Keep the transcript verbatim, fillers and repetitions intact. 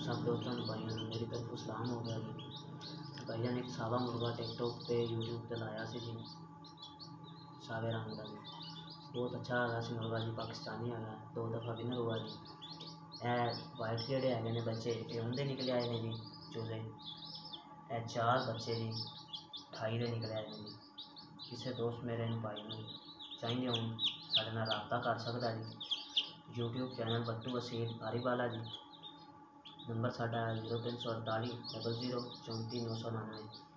सब दोस्तों को भाइयों को मेरी तरफ सलाम हो गया जी। भाईजान एक सावा मुर्गा टिकटॉक पे यूट्यूब पे लाया सी जी, सावे रंग का जी, बहुत अच्छा आ सी मुर्गा जी, पाकिस्तानी है, दो दफ़ा विनर हुआ जी। ए वाइट जेडे है ने बच्चे ये उनके निकले आए ने जी चूजे, ए चार बच्चे जी ठाई के निकले आए ने जी। किसी दोस्त मेरे भाई में चाहिए हो साढ़े नाल रबता कर सकता जी। YouTube channel Battu Wasil Pariwala ji, number साढ़ा जीरो तीन सौ अड़ताली डबल जीरो चौंती नौ सौ नानवे।